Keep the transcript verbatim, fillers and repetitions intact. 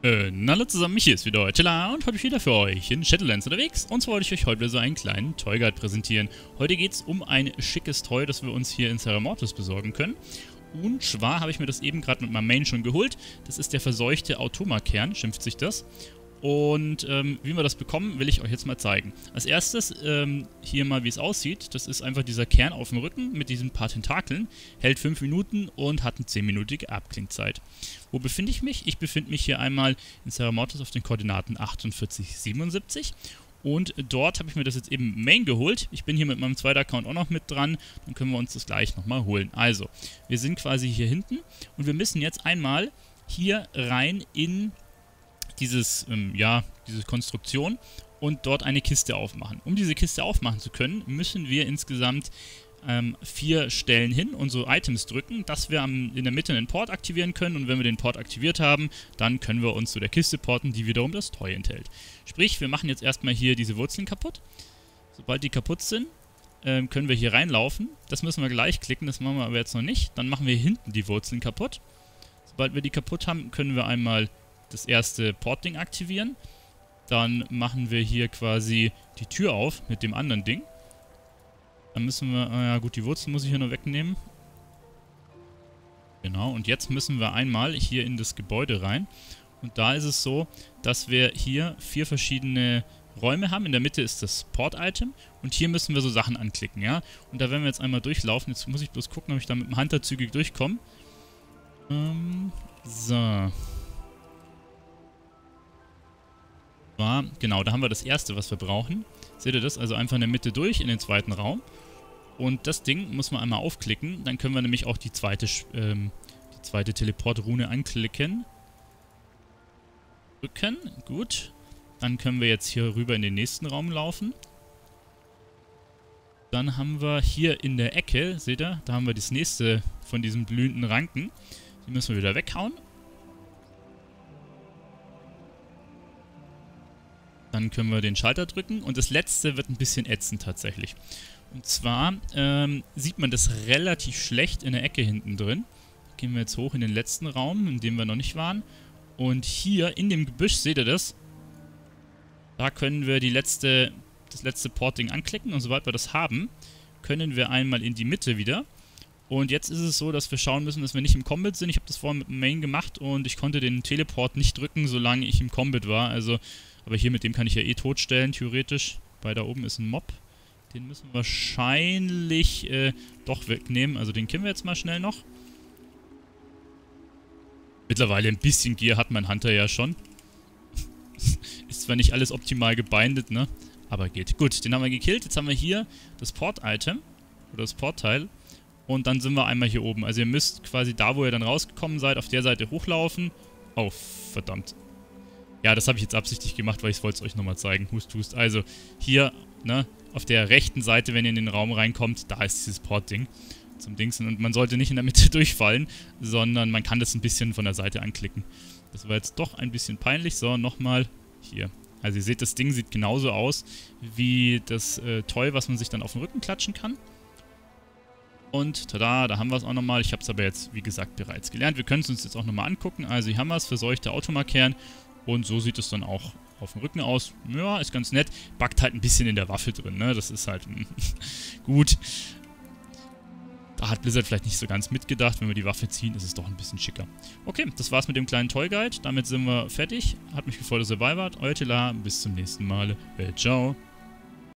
Äh, na hallo zusammen, hier ist wieder Eutela und heute bin ich wieder für euch in Shadowlands unterwegs. Und zwar wollte ich euch heute wieder so einen kleinen Toy Guide präsentieren. Heute geht es um ein schickes Toy, das wir uns hier in Serra Mortis besorgen können. Und zwar habe ich mir das eben gerade mit meinem Main schon geholt. Das ist der verseuchte Automa-Kern, schimpft sich das. Und ähm, wie wir das bekommen, will ich euch jetzt mal zeigen. Als erstes ähm, hier mal, wie es aussieht. Das ist einfach dieser Kern auf dem Rücken mit diesen paar Tentakeln. Hält fünf Minuten und hat eine zehnminütige Abklingzeit. Wo befinde ich mich? Ich befinde mich hier einmal in Serra Mortis auf den Koordinaten achtundvierzig siebenundsiebzig. Und dort habe ich mir das jetzt eben Main geholt. Ich bin hier mit meinem zweiten Account auch noch mit dran. Dann können wir uns das gleich nochmal holen. Also, wir sind quasi hier hinten. Und wir müssen jetzt einmal hier rein in dieses, ähm, ja, diese Konstruktion und dort eine Kiste aufmachen. Um diese Kiste aufmachen zu können, müssen wir insgesamt ähm, vier Stellen hin und so Items drücken, dass wir am, in der Mitte einen Port aktivieren können, und wenn wir den Port aktiviert haben, dann können wir uns zu der Kiste porten, die wiederum das Toy enthält. Sprich, wir machen jetzt erstmal hier diese Wurzeln kaputt. Sobald die kaputt sind, ähm, können wir hier reinlaufen. Das müssen wir gleich klicken, das machen wir aber jetzt noch nicht. Dann machen wir hinten die Wurzeln kaputt. Sobald wir die kaputt haben, können wir einmal das erste Portding aktivieren. Dann machen wir hier quasi die Tür auf mit dem anderen Ding. Dann müssen wir, ah ja gut, die Wurzel muss ich hier nur wegnehmen. Genau, und jetzt müssen wir einmal hier in das Gebäude rein. Und da ist es so, dass wir hier vier verschiedene Räume haben. In der Mitte ist das Port-Item und hier müssen wir so Sachen anklicken, ja. Und da werden wir jetzt einmal durchlaufen. Jetzt muss ich bloß gucken, ob ich da mit dem Hunter zügig durchkomme. Ähm, so. War, genau, da haben wir das erste, was wir brauchen. Seht ihr das? Also einfach in der Mitte durch, in den zweiten Raum. Und das Ding muss man einmal aufklicken. Dann können wir nämlich auch die zweite, ähm, die zweite Teleport-Rune anklicken. Drücken, gut. Dann können wir jetzt hier rüber in den nächsten Raum laufen. Dann haben wir hier in der Ecke, seht ihr, da haben wir das nächste von diesen blühenden Ranken. Die müssen wir wieder weghauen. Dann können wir den Schalter drücken und das letzte wird ein bisschen ätzend tatsächlich. Und zwar ähm, sieht man das relativ schlecht in der Ecke hinten drin. Gehen wir jetzt hoch in den letzten Raum, in dem wir noch nicht waren. Und hier in dem Gebüsch, seht ihr das? Da können wir die letzte, das letzte Porting anklicken, und sobald wir das haben, können wir einmal in die Mitte wieder. Und jetzt ist es so, dass wir schauen müssen, dass wir nicht im Combat sind. Ich habe das vorhin mit dem Main gemacht und ich konnte den Teleport nicht drücken, solange ich im Combat war. Also, aber hier mit dem kann ich ja eh totstellen, theoretisch. Weil da oben ist ein Mob. Den müssen wir wahrscheinlich äh, doch wegnehmen. Also den killen wir jetzt mal schnell noch. Mittlerweile ein bisschen Gear hat mein Hunter ja schon. Ist zwar nicht alles optimal gebindet, ne? Aber geht. Gut, den haben wir gekillt. Jetzt haben wir hier das Port-Item. Oder das Port-Teil. Und dann sind wir einmal hier oben. Also ihr müsst quasi da, wo ihr dann rausgekommen seid, auf der Seite hochlaufen. Oh, verdammt. Ja, das habe ich jetzt absichtlich gemacht, weil ich wollte es euch nochmal zeigen. Hust, hust. Also hier, ne, auf der rechten Seite, wenn ihr in den Raum reinkommt, da ist dieses Port-Ding zum Dingsen. Und man sollte nicht in der Mitte durchfallen, sondern man kann das ein bisschen von der Seite anklicken. Das war jetzt doch ein bisschen peinlich. So, nochmal hier. Also ihr seht, das Ding sieht genauso aus wie das äh, Toy, was man sich dann auf den Rücken klatschen kann. Und tada, da haben wir es auch nochmal. Ich habe es aber jetzt, wie gesagt, bereits gelernt. Wir können es uns jetzt auch nochmal angucken. Also hier haben wir es, verseuchte Automa-Kern. Und so sieht es dann auch auf dem Rücken aus. Ja, ist ganz nett. Backt halt ein bisschen in der Waffe drin, ne? Das ist halt gut. Da hat Blizzard vielleicht nicht so ganz mitgedacht. Wenn wir die Waffe ziehen, ist es doch ein bisschen schicker. Okay, das war's mit dem kleinen Toy Guide. Damit sind wir fertig. Hat mich gefreut, dass ihr dabei wart. Euer Tela, bis zum nächsten Mal. Ciao.